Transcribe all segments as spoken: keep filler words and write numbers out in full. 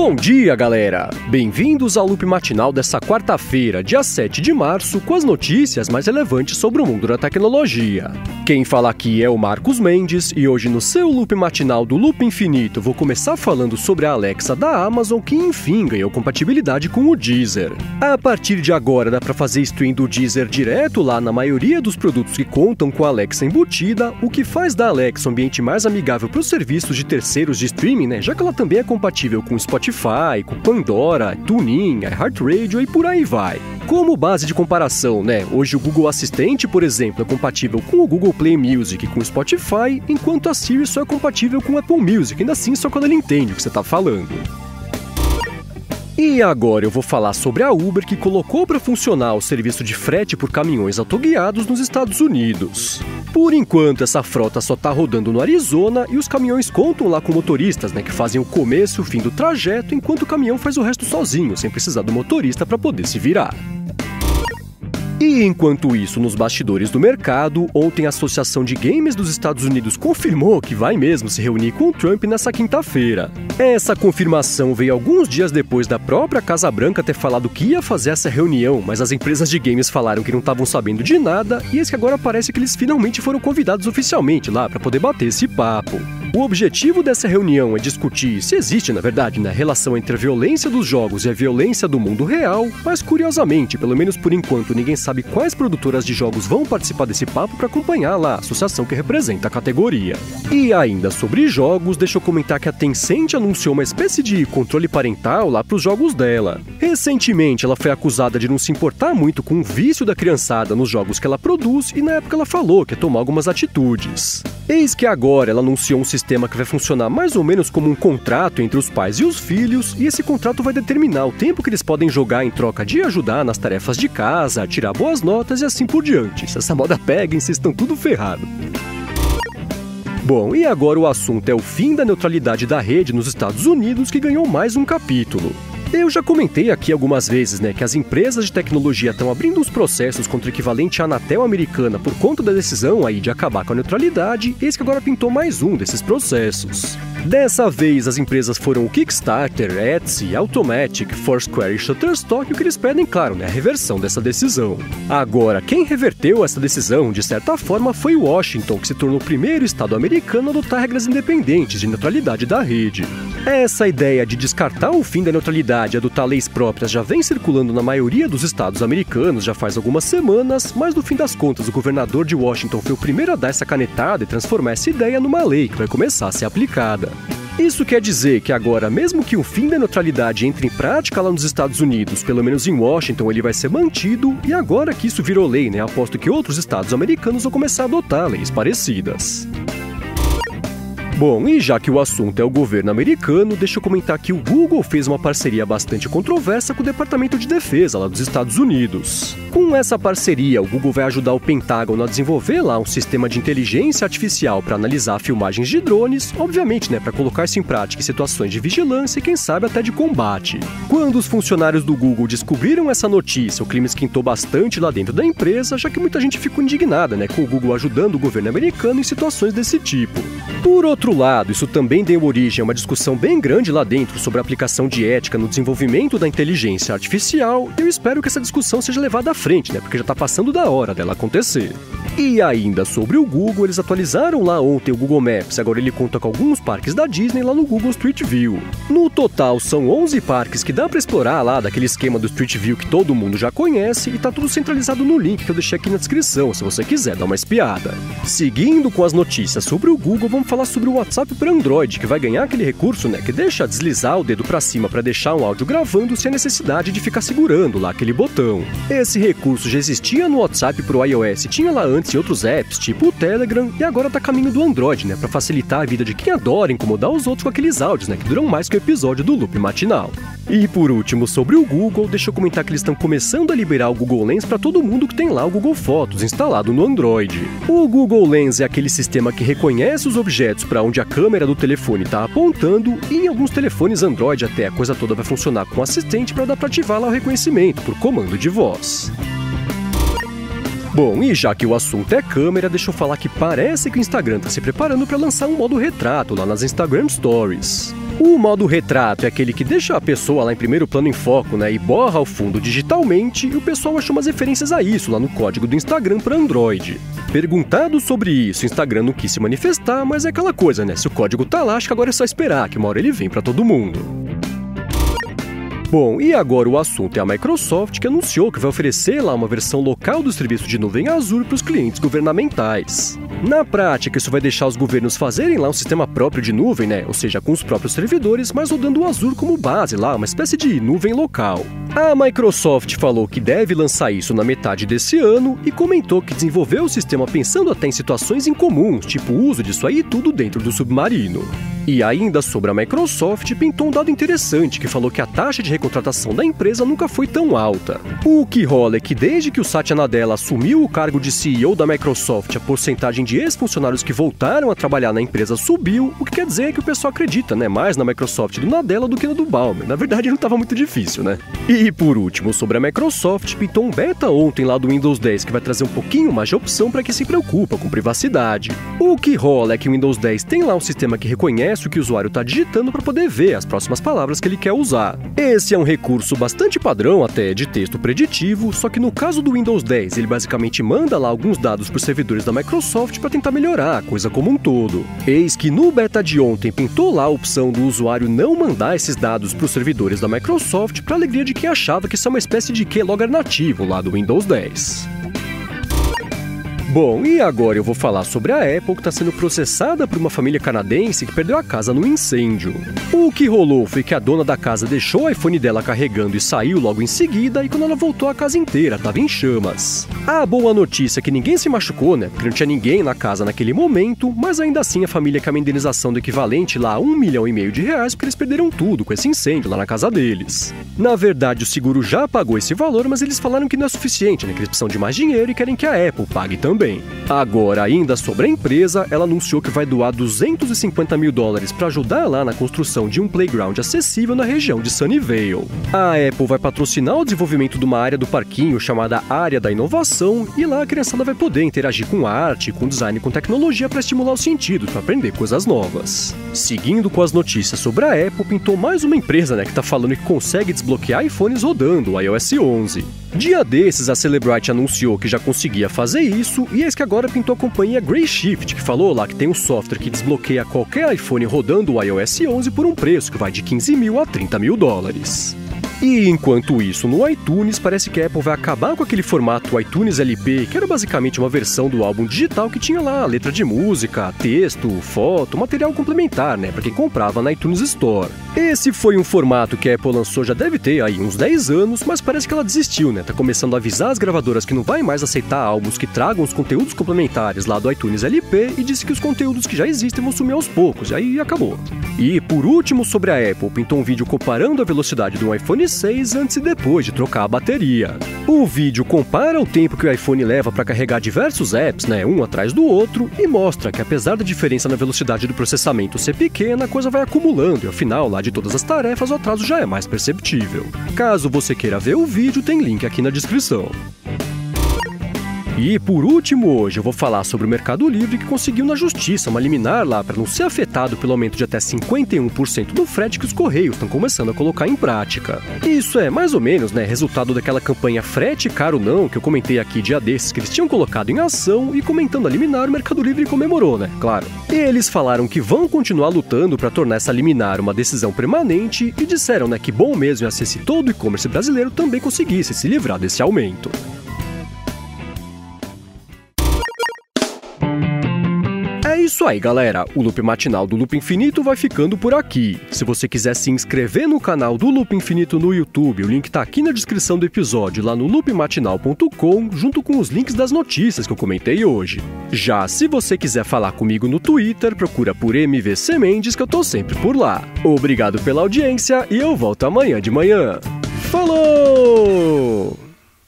Bom dia, galera! Bem-vindos ao Loop Matinal dessa quarta-feira, dia sete de março, com as notícias mais relevantes sobre o mundo da tecnologia. Quem fala aqui é o Marcos Mendes, e hoje no seu Loop Matinal do Loop Infinito vou começar falando sobre a Alexa da Amazon, que enfim ganhou compatibilidade com o Deezer. A partir de agora dá para fazer stream do Deezer direto lá na maioria dos produtos que contam com a Alexa embutida, o que faz da Alexa um ambiente mais amigável para os serviços de terceiros de streaming, né? Já que ela também é compatível com Spotify, Spotify, com Pandora, TuneIn, iHeartRadio e por aí vai. Como base de comparação, né? Hoje o Google Assistente, por exemplo, é compatível com o Google Play Music e com o Spotify, enquanto a Siri só é compatível com o Apple Music, ainda assim só quando ele entende o que você está falando. E agora eu vou falar sobre a Uber, que colocou para funcionar o serviço de frete por caminhões autoguiados nos Estados Unidos. Por enquanto, essa frota só está rodando no Arizona e os caminhões contam lá com motoristas, né, que fazem o começo e o fim do trajeto, enquanto o caminhão faz o resto sozinho, sem precisar do motorista para poder se virar. E enquanto isso, nos bastidores do mercado, ontem a Associação de Games dos Estados Unidos confirmou que vai mesmo se reunir com o Trump nessa quinta-feira. Essa confirmação veio alguns dias depois da própria Casa Branca ter falado que ia fazer essa reunião, mas as empresas de games falaram que não estavam sabendo de nada, e eis que agora parece que eles finalmente foram convidados oficialmente lá para poder bater esse papo. O objetivo dessa reunião é discutir se existe, na verdade, né, relação entre a violência dos jogos e a violência do mundo real, mas curiosamente, pelo menos por enquanto, ninguém sabe quais produtoras de jogos vão participar desse papo para acompanhar lá a associação que representa a categoria. E ainda sobre jogos, deixa eu comentar que a Tencent anunciou uma espécie de controle parental lá para os jogos dela. Recentemente, ela foi acusada de não se importar muito com o vício da criançada nos jogos que ela produz, e na época ela falou que ia tomar algumas atitudes. Eis que agora ela anunciou um sistema que vai funcionar mais ou menos como um contrato entre os pais e os filhos, e esse contrato vai determinar o tempo que eles podem jogar em troca de ajudar nas tarefas de casa, tirar boas notas e assim por diante. Se essa moda pega, vocês estão tudo ferrado. Bom, e agora o assunto é o fim da neutralidade da rede nos Estados Unidos, que ganhou mais um capítulo. Eu já comentei aqui algumas vezes, né, que as empresas de tecnologia estão abrindo os processos contra o equivalente à Anatel americana por conta da decisão aí de acabar com a neutralidade, e eis que agora pintou mais um desses processos. Dessa vez, as empresas foram o Kickstarter, Etsy, Automatic, Foursquare e Shutterstock, e o que eles pedem, claro, né, a reversão dessa decisão. Agora, quem reverteu essa decisão, de certa forma, foi Washington, que se tornou o primeiro estado americano a adotar regras independentes de neutralidade da rede. Essa ideia de descartar o fim da neutralidade e adotar leis próprias já vem circulando na maioria dos estados americanos já faz algumas semanas, mas no fim das contas o governador de Washington foi o primeiro a dar essa canetada e transformar essa ideia numa lei que vai começar a ser aplicada. Isso quer dizer que agora, mesmo que o fim da neutralidade entre em prática lá nos Estados Unidos, pelo menos em Washington ele vai ser mantido, e agora que isso virou lei, né, aposto que outros estados americanos vão começar a adotar leis parecidas. Bom, e já que o assunto é o governo americano, deixa eu comentar que o Google fez uma parceria bastante controversa com o Departamento de Defesa lá dos Estados Unidos. Com essa parceria, o Google vai ajudar o Pentágono a desenvolver lá um sistema de inteligência artificial para analisar filmagens de drones, obviamente, né, para colocar isso em prática em situações de vigilância e quem sabe até de combate. Quando os funcionários do Google descobriram essa notícia, o clima esquentou bastante lá dentro da empresa, já que muita gente ficou indignada, né, com o Google ajudando o governo americano em situações desse tipo. Por outro lado, isso também deu origem a uma discussão bem grande lá dentro sobre a aplicação de ética no desenvolvimento da inteligência artificial, e eu espero que essa discussão seja levada à frente, né, porque já está passando da hora dela acontecer. E ainda sobre o Google, eles atualizaram lá ontem o Google Maps, agora ele conta com alguns parques da Disney lá no Google Street View. No total, são onze parques que dá para explorar lá daquele esquema do Street View que todo mundo já conhece, e tá tudo centralizado no link que eu deixei aqui na descrição, se você quiser dar uma espiada. Seguindo com as notícias sobre o Google, vamos falar sobre o WhatsApp para Android, que vai ganhar aquele recurso, né, que deixa deslizar o dedo para cima para deixar um áudio gravando sem a necessidade de ficar segurando lá aquele botão. Esse recurso já existia no WhatsApp pro iOS, tinha lá antes em outros apps, tipo o Telegram, e agora tá caminho do Android, né, para facilitar a vida de quem adora incomodar os outros com aqueles áudios, né, que duram mais que o episódio do Loop Matinal. E por último, sobre o Google, deixa eu comentar que eles estão começando a liberar o Google Lens para todo mundo que tem lá o Google Fotos instalado no Android. O Google Lens é aquele sistema que reconhece os objetos para onde a câmera do telefone está apontando, e em alguns telefones Android até a coisa toda vai funcionar com o assistente para dar para ativar lá o reconhecimento por comando de voz. Bom, e já que o assunto é câmera, deixa eu falar que parece que o Instagram está se preparando para lançar um modo retrato lá nas Instagram Stories. O modo retrato é aquele que deixa a pessoa lá em primeiro plano em foco, né, e borra o fundo digitalmente, e o pessoal achou umas referências a isso lá no código do Instagram para Android. Perguntado sobre isso, o Instagram não quis se manifestar, mas é aquela coisa, né, se o código tá lá, acho que agora é só esperar, que uma hora ele vem para todo mundo. Bom, e agora o assunto é a Microsoft, que anunciou que vai oferecer lá uma versão local do serviço de nuvem Azure para os clientes governamentais. Na prática, isso vai deixar os governos fazerem lá um sistema próprio de nuvem, né? Ou seja, com os próprios servidores, mas rodando o Azure como base lá, uma espécie de nuvem local. A Microsoft falou que deve lançar isso na metade desse ano e comentou que desenvolveu o sistema pensando até em situações incomuns, tipo o uso disso aí tudo dentro do submarino. E ainda sobre a Microsoft, pintou um dado interessante que falou que a taxa de recontratação da empresa nunca foi tão alta. O que rola é que desde que o Satya Nadella assumiu o cargo de C E O da Microsoft, a porcentagem de ex-funcionários que voltaram a trabalhar na empresa subiu, o que quer dizer que o pessoal acredita, né, mais na Microsoft do Nadella do que no do Ballmer. Na verdade, não estava muito difícil, né? E por último, sobre a Microsoft, pintou um beta ontem lá do Windows dez que vai trazer um pouquinho mais de opção para quem se preocupa com privacidade. O que rola é que o Windows dez tem lá um sistema que reconhece o que o usuário está digitando para poder ver as próximas palavras que ele quer usar. Esse é um recurso bastante padrão até de texto preditivo, só que no caso do Windows dez, ele basicamente manda lá alguns dados para os servidores da Microsoft para tentar melhorar a coisa como um todo. Eis que no beta de ontem pintou lá a opção do usuário não mandar esses dados para os servidores da Microsoft, para alegria de quem achava que isso é uma espécie de keylogger nativo lá do Windows dez. Bom, e agora eu vou falar sobre a Apple, que está sendo processada por uma família canadense que perdeu a casa no incêndio. O que rolou foi que a dona da casa deixou o iPhone dela carregando e saiu logo em seguida, e quando ela voltou a casa inteira estava em chamas. A boa notícia é que ninguém se machucou, né, porque não tinha ninguém na casa naquele momento, mas ainda assim a família quer uma indenização do equivalente lá a um milhão e meio de reais, porque eles perderam tudo com esse incêndio lá na casa deles. Na verdade, o seguro já pagou esse valor, mas eles falaram que não é suficiente, né, que eles precisam de mais dinheiro e querem que a Apple pague também. Agora, ainda sobre a empresa, ela anunciou que vai doar duzentos e cinquenta mil dólares para ajudar lá na construção de um playground acessível na região de Sunnyvale. A Apple vai patrocinar o desenvolvimento de uma área do parquinho chamada Área da Inovação, e lá a criançada vai poder interagir com arte, com design e com tecnologia para estimular os sentidos, para aprender coisas novas. Seguindo com as notícias sobre a Apple, pintou mais uma empresa, né, que está falando que consegue desbloquear iPhones rodando o iOS onze. Dia desses, a Celebrite anunciou que já conseguia fazer isso, e eis que agora pintou a companhia Grayshift, que falou lá que tem um software que desbloqueia qualquer iPhone rodando o iOS onze por um preço que vai de quinze mil a trinta mil dólares. E enquanto isso, no iTunes, parece que a Apple vai acabar com aquele formato iTunes L P, que era basicamente uma versão do álbum digital que tinha lá letra de música, texto, foto, material complementar, né, para quem comprava na iTunes Store. Esse foi um formato que a Apple lançou já deve ter aí uns dez anos, mas parece que ela desistiu, né, tá começando a avisar as gravadoras que não vai mais aceitar álbuns que tragam os conteúdos complementares lá do iTunes L P, e disse que os conteúdos que já existem vão sumir aos poucos, e aí acabou. E por último, sobre a Apple, pintou um vídeo comparando a velocidade do iPhone seis antes e depois de trocar a bateria. O vídeo compara o tempo que o iPhone leva para carregar diversos apps, né, um atrás do outro, e mostra que apesar da diferença na velocidade do processamento ser pequena, a coisa vai acumulando e ao final, lá de todas as tarefas, o atraso já é mais perceptível. Caso você queira ver o vídeo, tem link aqui na descrição. E por último, hoje eu vou falar sobre o Mercado Livre, que conseguiu na justiça uma liminar lá para não ser afetado pelo aumento de até cinquenta e um por cento do frete que os Correios estão começando a colocar em prática. Isso é mais ou menos, né, resultado daquela campanha Frete Caro Não, que eu comentei aqui dia desses, que eles tinham colocado em ação, e comentando a liminar, o Mercado Livre comemorou, né, claro. E eles falaram que vão continuar lutando para tornar essa liminar uma decisão permanente e disseram, né, que bom mesmo ia ser se todo o e-commerce brasileiro também conseguisse se livrar desse aumento. É isso aí, galera. O Loop Matinal do Loop Infinito vai ficando por aqui. Se você quiser se inscrever no canal do Loop Infinito no YouTube, o link tá aqui na descrição do episódio, lá no loop matinal ponto com, junto com os links das notícias que eu comentei hoje. Já se você quiser falar comigo no Twitter, procura por M V C Mendes, que eu tô sempre por lá. Obrigado pela audiência e eu volto amanhã de manhã. Falou!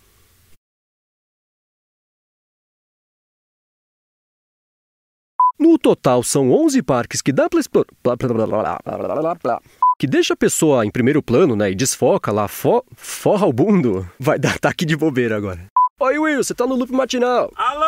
No total, são onze parques que dá pra explorar... que deixa a pessoa em primeiro plano, né, e desfoca lá, fo... forra o bundo. Vai dar ataque de bobeira agora. Oi, Will, você tá no Loop Matinal. Alô!